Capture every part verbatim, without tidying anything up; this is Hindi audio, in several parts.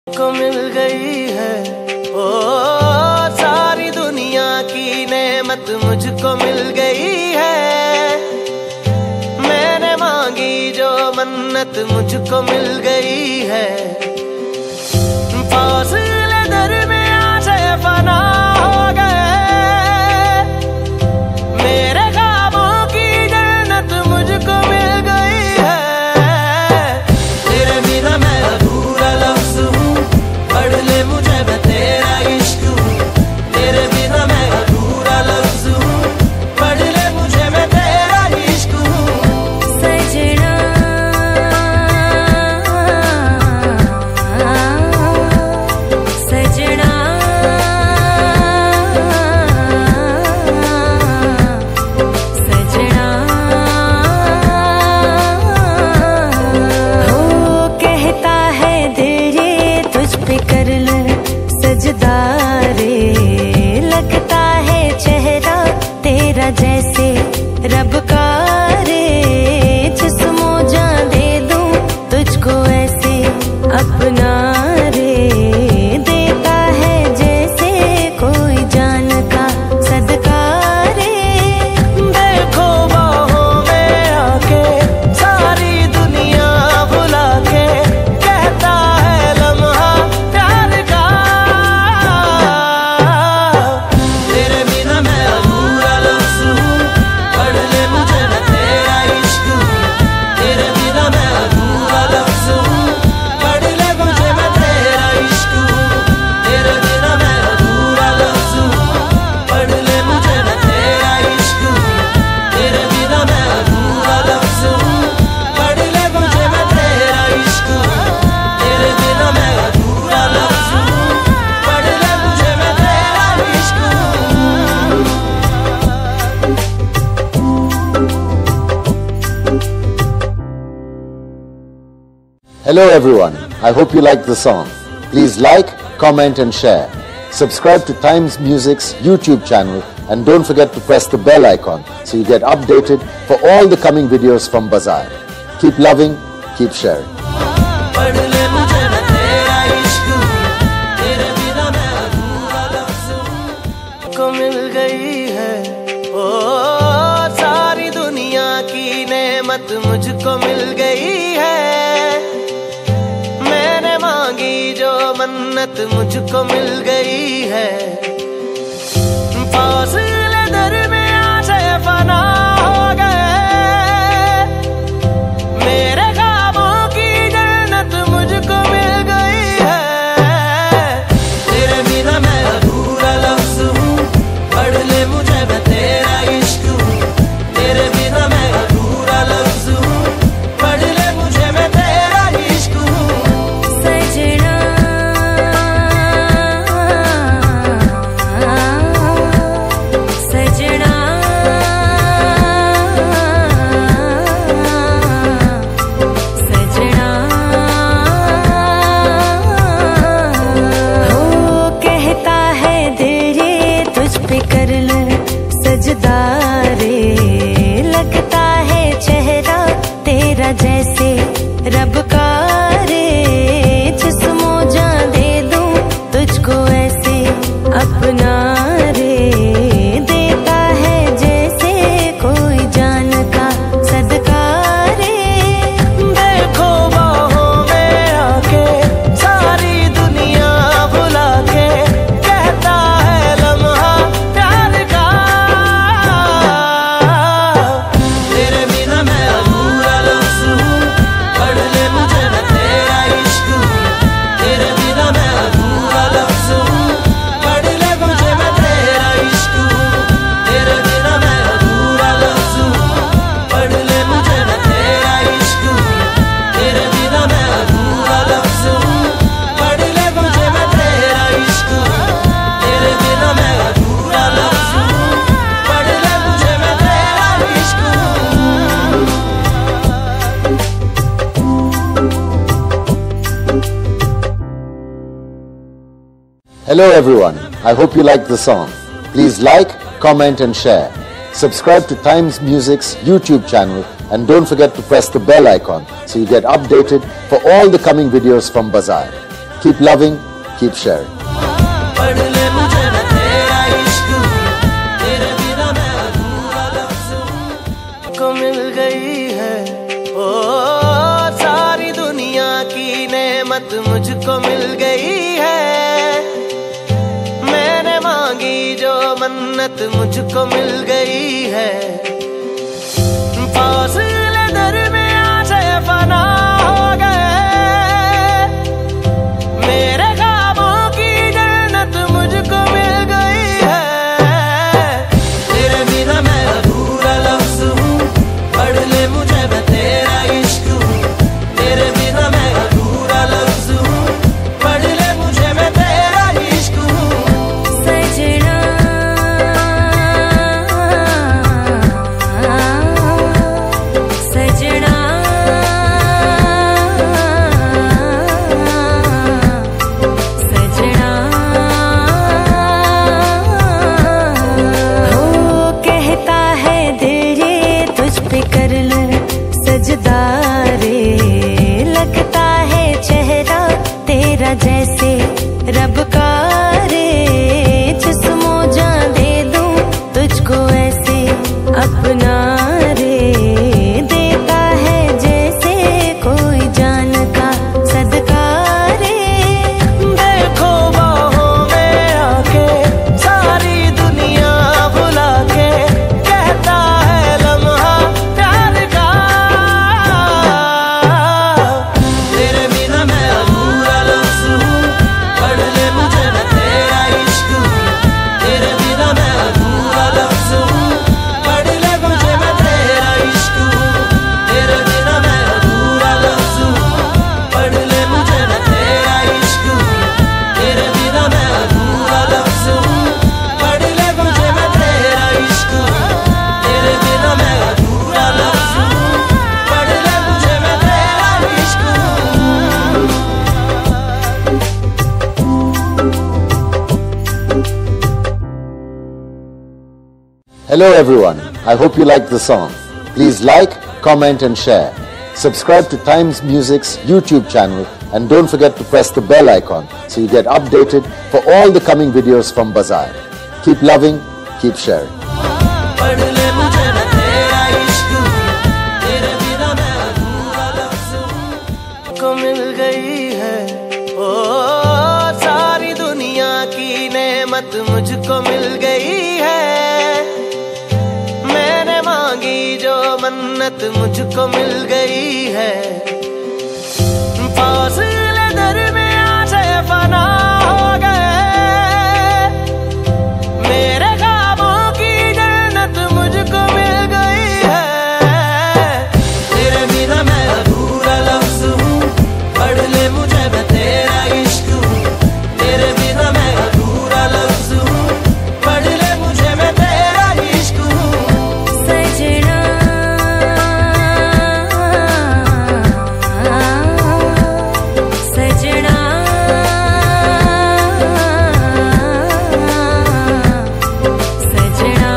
को मिल गई है ओ सारी दुनिया की नेमत मुझको मिल गई है। मैंने मांगी जो मन्नत मुझको मिल गई है। फासले दरमियां से फना हो गए, मेरे ख्वाबों की जन्नत मुझको मिल गई है। तेरे बिना मैं अधूरा लफ्ज़ हूँ, पढ़ ले मुझे मैं तेरा इश्क हूँ। तेरे बिना मैं अधूरा लफ्ज़ हूँ, पढ़ ले मुझे मैं तेरा इश्क हूँ। सजना सजना सजना हो कहता है दिल ये तुझ पे कर लूं सजदा रे। लगता है चेहरा तेरा जैसे रब का रे। जिस्मो जान दे दूं तुझको ऐसे अपना रे। देता है जैसे कोई जान का सदका रे। देखो बाहों में आके सारी दुनिया भुला के कहता है लम्हा प्यार का। तेरे बिना मैं अधूरा लफ्ज़ हूँ, पढ़ ले मुझे मैं तेरा इश्क हूँ। तेरे बिना मैं अधूरा लफ्ज़ हूँ, पढ़ ले मुझे मैं तेरा इश्क हूँ। तेरे बिना मैं अधूरा लफ्ज़ हूँ, पढ़ ले मुझे मैं तेरा इश्क हूँ। तेरे बिना मैं अधूरा लफ्ज़ हूँ, पढ़ ले मुझे मैं तेरा इश्क हूँ। तेरे बिना मैं अधूरा लफ्ज़ हूँ, पढ़ ले मुझे मैं तेरा इश्क हूँ। Hello everyone, I hope you like the song. Please like, comment and share. Subscribe to Times Music's YouTube channel and don't forget to press the bell icon so you get updated for all the coming videos from Bazaar. Keep loving, keep sharing. पढ़ ले मुझे मैं तेरा इश्क हूँ, तेरे बिना मैं अधूरा लफ्ज़ हूँ। को मिल गई है ओ सारी दुनिया की नेमत मुझको मिल गई है। मैंने मांगी जो मन्नत मुझको मिल गई है। फासले दरमियां से फना हो गए, मेरे ख्वाबों की जन्नत मुझको मिल गई है। तेरे बिना मैं अधूरा लफ्ज़ हूँ, पढ़ ले मुझे मैं तेरा इश्क हूँ। तेरे बिना मैं अधूरा लफ्ज़ हूँ, पढ़ ले मुझे मैं तेरा इश्क हूँ। सजना सजना सजना हो कहता है दिल ये तुझ पे कर लूं सजदा रे। लगता है चेहरा तेरा जैसे रब का रे। जिस्मो जान दे दूं तुझको ऐसे अपना रे। देता है जैसे कोई जान का सदका रे। देखो बाहों में आके सारी दुनिया भुला के कहता है लम्हा प्यार का। तेरे बिना मैं अधूरा लफ्ज़ हूँ, पढ़ ले मुझे मैं तेरा इश्क हूँ। तेरे बिना मैं अधूरा लफ्ज़ हूँ, पढ़ ले मुझे मैं तेरा इश्क हूँ। तेरे बिना मैं अधूरा लफ्ज़ हूँ, पढ़ ले मुझे मैं तेरा इश्क हूँ। तेरे बिना मैं अधूरा लफ्ज़ हूँ, पढ़ ले मुझे मैं तेरा इश्क हूँ। तेरे बिना मैं अधूरा लफ्ज़ हूँ, पढ़ ले मुझे मैं तेरा इश्क हूँ। Hello everyone, I hope you like the song. Please like, comment and share. Subscribe to Times Music's YouTube channel and don't forget to press the bell icon so you get updated for all the coming videos from Bazaar. Keep loving, keep sharing. पढ़ ले मुझे मैं तेरा इश्क हूँ, तेरे बिना मैं अधूरा लफ्ज़ हूँ। को मिल गई है ओ सारी दुनिया की नेमत मुझको मिल गई है। मैंने मांगी जो मन्नत मुझको मिल गई है। फासिले दरमियां से फना हो गए, मेरे ख्वाबों की जन्नत मुझको मिल गई है। तेरे बिना मैं अधूरा लफ्ज़ हूँ, पढ़ ले मुझे मैं तेरा इश्क हूँ। तेरे बिना मैं अधूरा लफ्ज़ हूँ, पढ़ ले मुझे मैं तेरा इश्क हूँ। सजना सजना सजना हो कहता है दिल ये तुझ पे कर लूं सजदा रे। लगता है चेहरा तेरा जैसे रब का रे। जिस्मो जान दे दूं तुझको ऐसे अपना रे। देता है जैसे कोई जान का सदका रे। देखो बाहों में आके सारी दुनिया भुला के, कहता है लम्हा प्यार का। तेरे बिना मैं अधूरा लफ्ज़ हूँ, पढ़ ले मुझे मैं तेरा इश्क हूँ। तेरे बिना मैं अधूरा लफ्ज़ हूँ, पढ़ ले मुझे मैं तेरा इश्क हूँ। तेरे बिना मैं अधूरा लफ्ज़ हूँ, पढ़ ले मुझे मैं तेरा इश्क हूँ। तेरे बिना मैं अधूरा लफ्ज़ हूँ, पढ़ ले मुझे मैं तेरा इश्क हूँ। तेरे बिना मैं अधूरा लफ्ज़ हूँ, पढ़ ले मुझे मैं तेरा इश्क हूँ। Hello everyone, I hope you liked the song. Please like, comment and share. Subscribe to Times Music's YouTube channel and don't forget to press the bell icon so you get updated for all the coming videos from Bazaar. Keep loving, keep sharing. पढ़ ले मुझे मैं तेरा इश्क हूँ, तेरे बिना मैं अधूरा लफ्ज़ हूँ। को मिल गई है ओ सारी दुनिया की नेमत मुझको मिल गई है। मैंने मांगी जो मन्नत मुझको मिल गई है। फासिले दरमियां से फना हो गए, मेरे ख्वाबों की जन्नत मुझको मिल गई है। तेरे बिना मैं अधूरा लफ्ज़ हूँ, पढ़ ले मुझे मैं तेरा इश्क हूँ। तेरे बिना मैं अधूरा लफ्ज़ हूँ, पढ़ ले मुझे मैं तेरा इश्क हूँ। सजना सजना सजना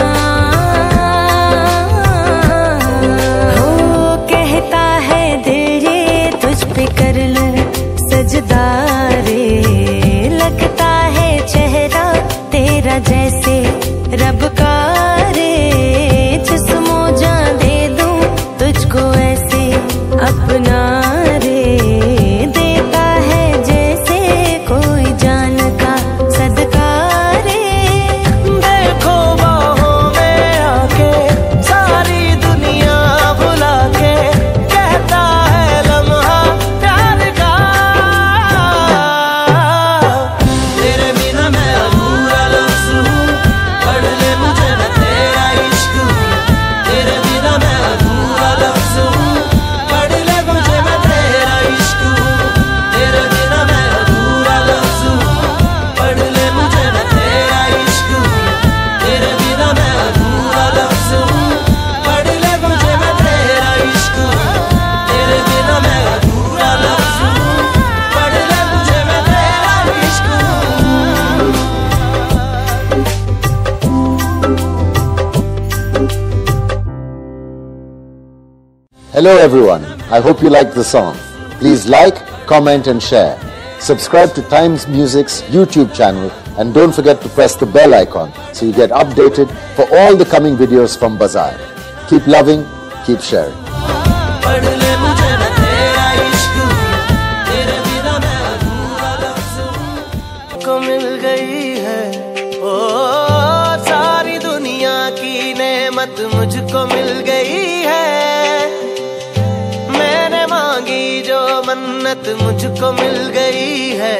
हो कहता है दिल ये तुझ पे कर लूं सजदा रे। लगता है चेहरा तेरा जैसे रब का रे। जिस्मो जान दे दूं तुझको ऐसे अपना रे। देता है जैसे कोई जान का सदका रे। देखो बाहों में आके सारी दुनिया भुला के, कहता है लम्हा प्यार का। तेरे बिना मैं अधूरा लफ्ज़ हूँ, पढ़ ले मुझे मैं तेरा इश्क हूँ। तेरे बिना मैं अधूरा लफ्ज़ हूँ, पढ़ ले मुझे मैं तेरा इश्क हूँ। तेरे बिना मैं अधूरा लफ्ज़ हूँ, पढ़ ले मुझे मैं तेरा इश्क हूँ। तेरे बिना मैं अधूरा लफ्ज़ हूँ, पढ़ ले मुझे मैं तेरा इश्क हूँ। तेरे बिना मैं अधूरा लफ्ज़ हूँ, पढ़ ले मुझे मैं तेरा इश्क हूँ। Hello everyone, I hope you liked the song. Please like, comment and share. subscribe to Times Music's YouTube channel and don't forget to press the bell icon so you get updated for all the coming videos from Bazaar. Keep loving, keep sharing. को मिल गई है ओ सारी दुनिया की नेमत मुझको मिल गई है। मैंने मांगी जो मन्नत मुझको मिल गई है।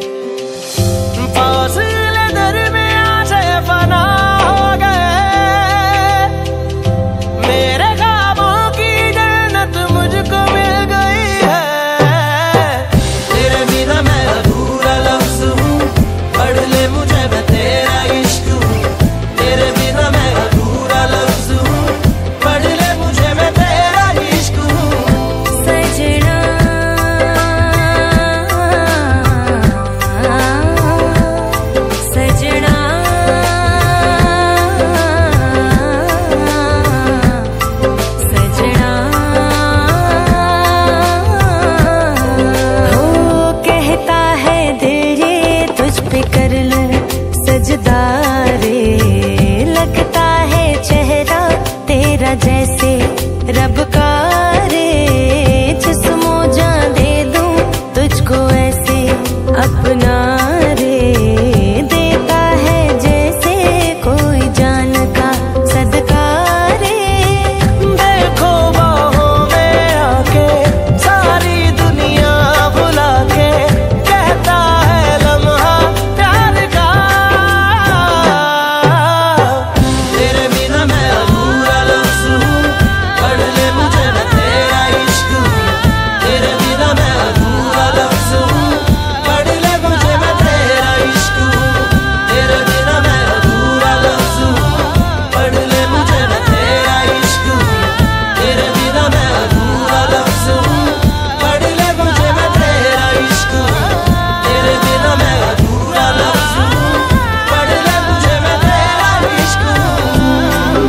फासले दरमियां से फना हो गए, मेरे ख्वाबों की जन्नत मुझको मिल गई है। तेरे बिना मैं अधूरा लफ्ज़ हूँ, पढ़ ले मुझे मैं तेरा इश्क हूँ। तेरे बिना मैं अधूरा लफ्ज़ हूँ, पढ़ ले मुझे मैं तेरा इश्क हूँ। सजना सजना सजना हो कहता है दिल ये तुझ पे कर लूं सजदा रे। लगता है चेहरा तेरा जैसे रब का रे। जिस्मो जान दे दूं तुझको ऐसे अपना रे। देता है जैसे कोई जान का सदका रे। देखो बाहों में आके सारी दुनिया भुला के, कहता है लम्हा प्यार का। तेरे बिना मैं अधूरा लफ्ज़ हूँ, पढ़ ले मुझे मैं तेरा इश्क हूँ। तेरे बिना मैं अधूरा लफ्ज़ हूँ, पढ़ ले मुझे मैं तेरा इश्क हूँ। तेरे बिना मैं अधूरा लफ्ज़ हूँ, पढ़ ले मुझे मैं तेरा इश्क हूँ। तेरे बिना मैं अधूरा लफ्ज़ हूँ, पढ़ ले मुझे मैं तेरा इश्क हूँ। तेरे बिना मैं अधूरा लफ्ज़ हूँ, पढ़ ले मुझे मैं तेरा इश्क हूँ।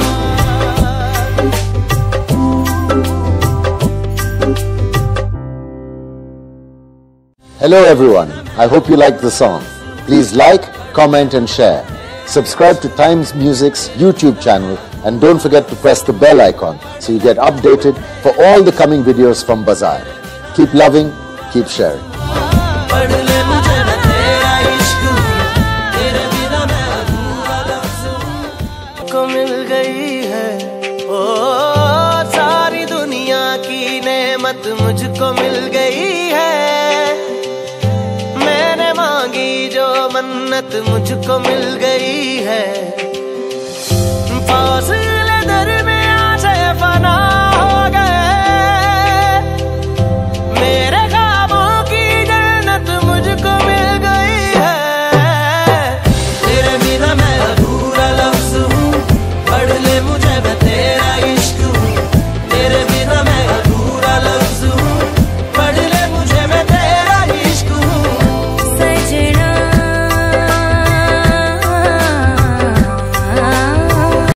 Hello everyone, I hope you like the song. Please like, comment and share. Subscribe to Times Music's YouTube channel and don't forget to press the bell icon so you get updated for all the coming videos from Bazaar. Keep loving, keep sharing. पढ़ ले मुझे मैं तेरा इश्क हूँ। तेरे बिना मैं अधूरा लफ्ज़ हूँ। को मिल गई है ओ सारी दुनिया की नेमत मुझको मिल गई है। मैंने मांगी जो मन्नत मुझको मिल गई है। फासले